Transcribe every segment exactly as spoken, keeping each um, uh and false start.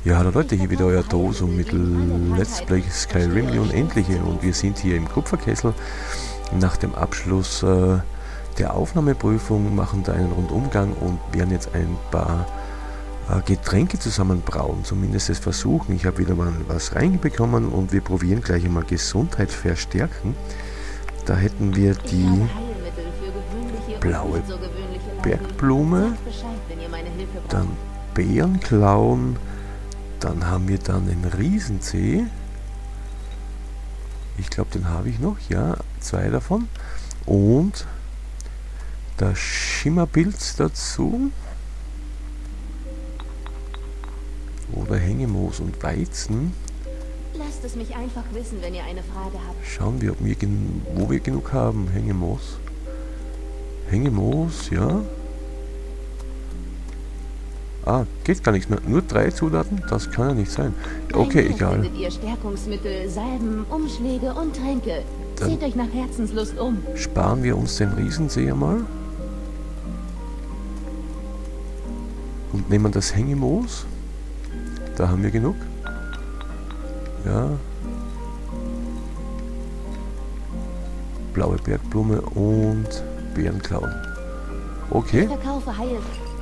Ja, hallo Leute, hier wieder euer Doso mit Let's Play Skyrim die Unendliche und wir sind hier im Kupferkessel nach dem Abschluss äh, der Aufnahmeprüfung, machen da einen Rundumgang und werden jetzt ein paar äh, Getränke zusammenbrauen, zumindest es versuchen. Ich habe wieder mal was reinbekommen und wir probieren gleich einmal Gesundheit verstärken. Da hätten wir die blaue Bergblume, dann Bärenklauen. Dann haben wir dann den Riesenzeh. Ich glaube, den habe ich noch. Ja, zwei davon. Und das Schimmerpilz dazu. Oder Hängemoos und Weizen. Lasst es mich einfach wissen, wenn ihr eine Frage habt. Schauen wir, ob wir wo wir genug haben. Hängemoos. Hängemoos, ja. Ah, geht gar nichts mehr. Nur drei Zutaten? Das kann ja nicht sein. Okay, egal. Findet ihr Stärkungsmittel, Salben, Umschläge und Tränke. Dann Seht euch nach Herzenslust um. sparen wir uns den Riesensee einmal. Und nehmen das Hängemoos. Da haben wir genug. Ja. Blaue Bergblume und Bärenklauen. Okay. Ich verkaufe Heil.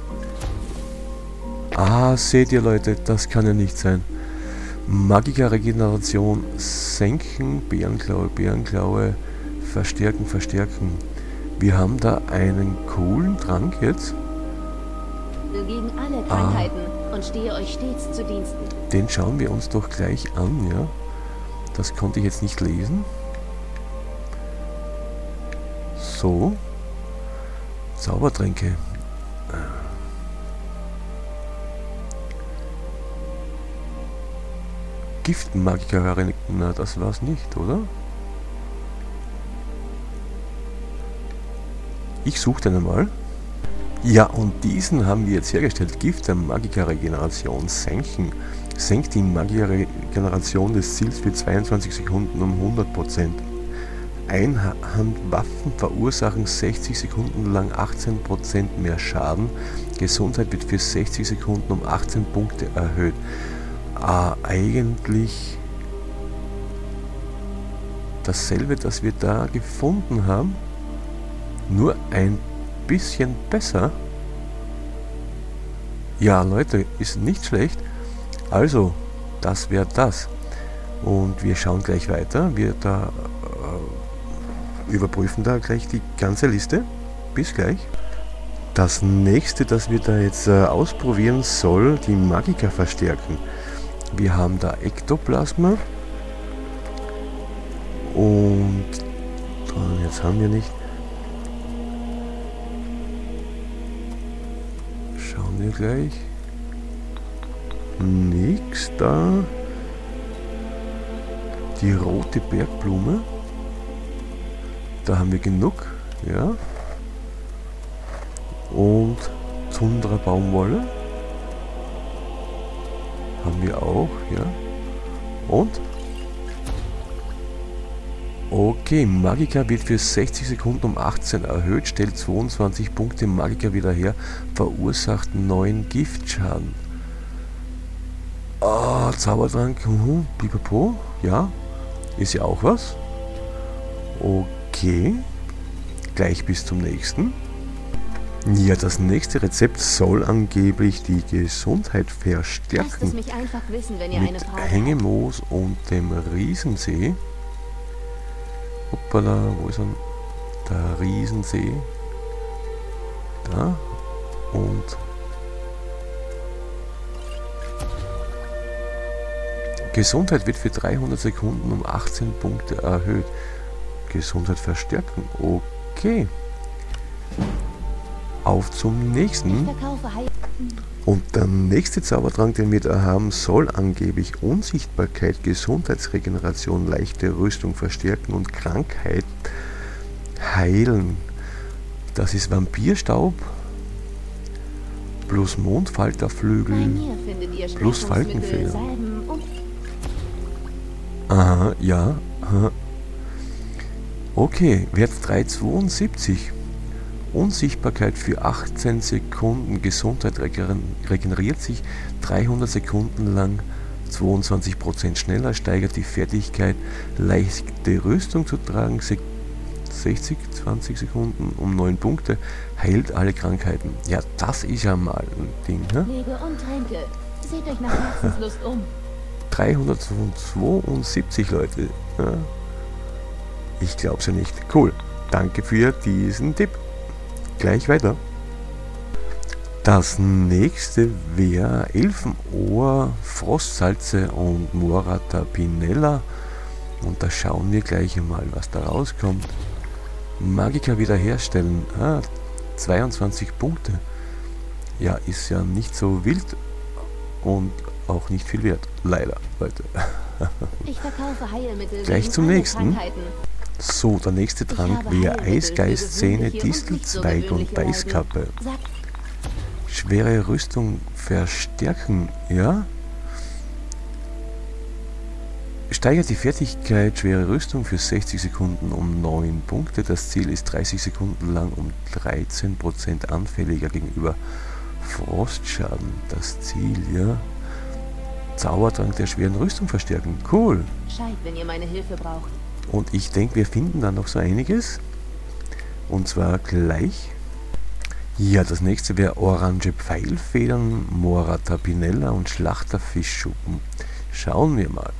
Ah, seht ihr Leute, das kann ja nicht sein. Magika-Regeneration senken, Bärenklaue, Bärenklaue, verstärken, verstärken. Wir haben da einen coolen Trank jetzt. Gegen alle Krankheiten ah. und stehe euch stets zu Diensten. Den schauen wir uns doch gleich an, ja. Das konnte ich jetzt nicht lesen. So. Zaubertränke. Giftmagiker, na das war's nicht, oder? Ich suche den einmal. Ja, und diesen haben wir jetzt hergestellt. Gift der Magika-Regeneration senken. Senkt die Magika-Regeneration des Ziels für zweiundzwanzig Sekunden um hundert Prozent. Einhandwaffen verursachen sechzig Sekunden lang achtzehn Prozent mehr Schaden. Gesundheit wird für sechzig Sekunden um achtzehn Punkte erhöht. Ah, eigentlich dasselbe, das wir da gefunden haben, nur ein bisschen besser. Ja, Leute, ist nicht schlecht. Also, das wäre das. Und wir schauen gleich weiter. Wir da äh, überprüfen da gleich die ganze Liste. Bis gleich. Das nächste, das wir da jetzt äh, ausprobieren soll, die Magika verstärken. Wir haben da Ektoplasma und jetzt haben wir nicht. Schauen wir gleich. Nix da. Die rote Bergblume. Da haben wir genug, ja. Und Tundra Baumwolle. Haben wir auch, ja. Und? Okay, Magika wird für sechzig Sekunden um achtzehn erhöht, stellt zweiundzwanzig Punkte Magika wieder her, verursacht neun Giftschaden. Ah, Zaubertrank, uh, pipapo, ja. Ist ja auch was. Okay. Gleich bis zum nächsten. Ja, das nächste Rezept soll angeblich die Gesundheit verstärken. Lasst es mich einfach wissen, wenn ihr eine mit Frage Hängemoos habt. Und dem Riesensee. Hoppala, wo ist er? Der Riesensee. Da. Und Gesundheit wird für dreihundert Sekunden um achtzehn Punkte erhöht. Gesundheit verstärken. Okay. Auf zum nächsten. Und der nächste Zaubertrank, den wir da haben, soll angeblich Unsichtbarkeit, Gesundheitsregeneration, leichte Rüstung verstärken und Krankheit heilen. Das ist Vampirstaub plus Mondfalterflügel plus Falkenfeder. Aha, ja. Aha. Okay, Wert drei Komma zweiundsiebzig. Unsichtbarkeit für achtzehn Sekunden. Gesundheit regeneriert sich dreihundert Sekunden lang zweiundzwanzig Prozent schneller. Steigert die Fertigkeit, leichte Rüstung zu tragen, sechzig, zwanzig Sekunden um neun Punkte. Heilt alle Krankheiten. Ja, das ist ja mal ein Ding, ne? Pflege und Tränke. Seht euch nach Herzenslust um. dreihundertzweiundsiebzig Leute. Ja. Ich glaub's ja nicht. Cool. Danke für diesen Tipp. Gleich weiter. Das nächste wäre Elfenohr, Frostsalze und Morata Pinella. Und da schauen wir gleich einmal, was da rauskommt. Magika wiederherstellen. Ah, zweiundzwanzig Punkte. Ja, ist ja nicht so wild und auch nicht viel wert. Leider, Leute. Ich verkaufe Heilmittel gleich zum nächsten. So, der nächste Trank wäre Eisgeistzähne, Distelzweig und Beißkappe. Schwere Rüstung verstärken, ja? Steigert die Fertigkeit schwere Rüstung für sechzig Sekunden um neun Punkte. Das Ziel ist dreißig Sekunden lang um dreizehn Prozent anfälliger gegenüber Frostschaden. Das Ziel, ja? Zaubertrank der schweren Rüstung verstärken. Cool. Bescheid, wenn ihr meine Hilfe braucht. Und ich denke, wir finden da noch so einiges. Und zwar gleich. Ja, das nächste wäre Orange Pfeilfedern, Morata Pinella und Schlachterfischschuppen. Schauen wir mal.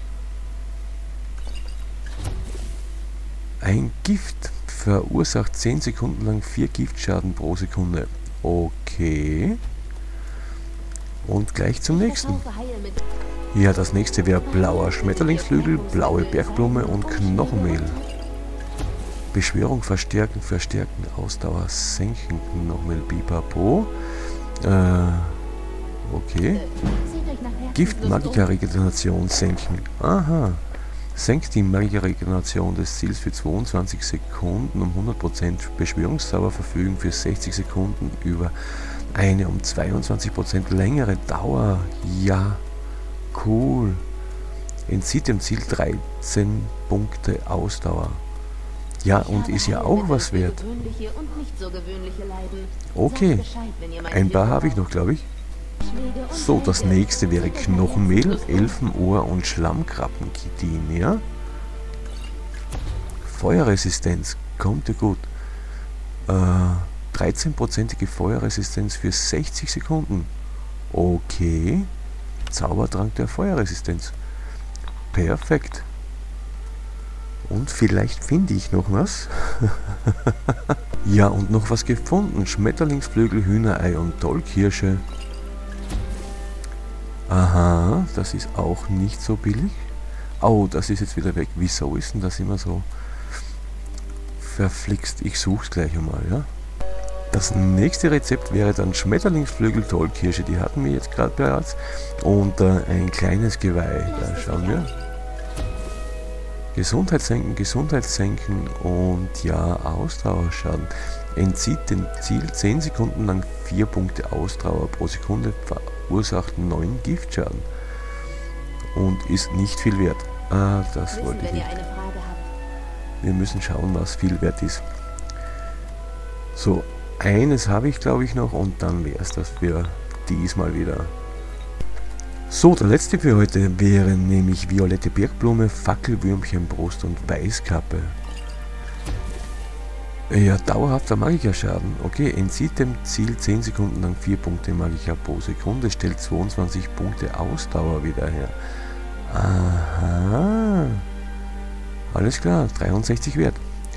Ein Gift verursacht zehn Sekunden lang vier Giftschaden pro Sekunde. Okay. Und gleich zum nächsten. Ja, das nächste wäre blauer Schmetterlingsflügel, blaue Bergblume und Knochenmehl. Beschwörung verstärken, verstärken, Ausdauer senken, Knochenmehl, Bipapo. Äh, okay. Gift Magika-Regeneration senken. Aha. Senkt die Magika-Regeneration des Ziels für zweiundzwanzig Sekunden um hundert Prozent. Beschwörungszauber verfügen für sechzig Sekunden über eine um zweiundzwanzig Prozent längere Dauer. Ja. Cool. Entzieht dem Ziel dreizehn Punkte Ausdauer. Ja, und ist ja auch was wert. Okay. Ein paar habe ich noch, glaube ich. So, das nächste wäre Knochenmehl, Elfenohr und Schlammkrabbenkitin, ja? Feuerresistenz, kommt ja gut. Äh, dreizehnprozentige Feuerresistenz für sechzig Sekunden. Okay. Zaubertrank der Feuerresistenz. Perfekt. Und vielleicht finde ich noch was. Ja, und noch was gefunden. Schmetterlingsflügel, Hühnerei und Tollkirsche. Aha, das ist auch nicht so billig. Oh, das ist jetzt wieder weg. Wieso ist denn das immer so verflixt? Ich suche es gleich einmal, ja. Das nächste Rezept wäre dann Schmetterlingsflügel, Tollkirsche. Die hatten wir jetzt gerade bereits. Und äh, ein kleines Geweih. Da schauen wir. Gesundheit senken, Gesundheit senken und ja, Ausdauerschaden. Entzieht dem Ziel zehn Sekunden lang vier Punkte Ausdauer pro Sekunde, verursacht neun Giftschaden und ist nicht viel wert. Ah, das Wissen, wollte ich wenn nicht. ihr eine Frage habt. Wir müssen schauen, was viel wert ist. So, eines habe ich glaube ich noch und dann wäre es das für diesmal wieder. So, der letzte für heute wäre nämlich violette Bergblume, Fackelwürmchen, Brust und Weißkappe. Ja, dauerhafter Magikerschaden. Okay, entzieht dem Ziel zehn Sekunden lang vier Punkte Magiker pro Sekunde, stellt zweiundzwanzig Punkte Ausdauer wieder her. Aha. Alles klar, dreiundsechzig wert.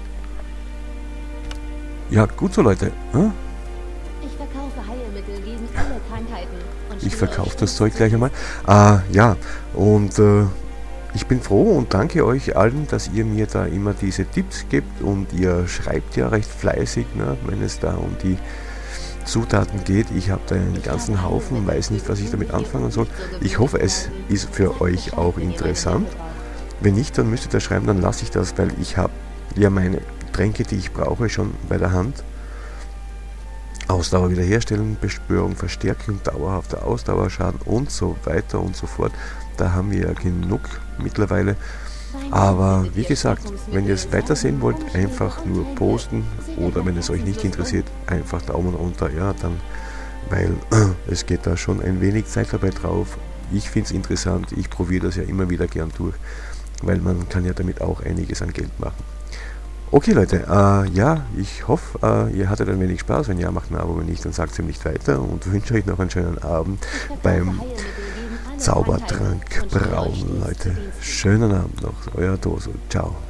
Ja, gut so Leute. Hm? Ich verkaufe Heilmittel gegen alle Krankheiten. Und Ich verkaufe das Zeug gleich einmal. Ah, ja, und äh, ich bin froh und danke euch allen, dass ihr mir da immer diese Tipps gebt und ihr schreibt ja recht fleißig, ne, wenn es da um die Zutaten geht. Ich habe da einen ganzen Haufen, weiß nicht, was ich damit anfangen soll. Ich hoffe, es ist für euch auch interessant. Wenn nicht, dann müsst ihr das schreiben, dann lasse ich das, weil ich habe ja meine Tränke, die ich brauche, schon bei der Hand. Ausdauer wiederherstellen, Beschwörung verstärken, dauerhafter Ausdauerschaden und so weiter und so fort. Da haben wir ja genug mittlerweile. Aber wie gesagt, wenn ihr es weitersehen wollt, einfach nur posten oder wenn es euch nicht interessiert, einfach Daumen runter, ja, dann, weil äh, es geht da schon ein wenig Zeit dabei drauf. Ich finde es interessant, ich probiere das ja immer wieder gern durch, weil man kann ja damit auch einiges an Geld machen. Okay Leute, äh, ja, ich hoffe, äh, ihr hattet ein wenig Spaß. Wenn ja, macht ein Abo, wenn nicht, dann sagt es ihm nicht weiter und wünsche euch noch einen schönen Abend beim Zaubertrank brauen, Leute. Schönen Abend noch, euer Doso, ciao.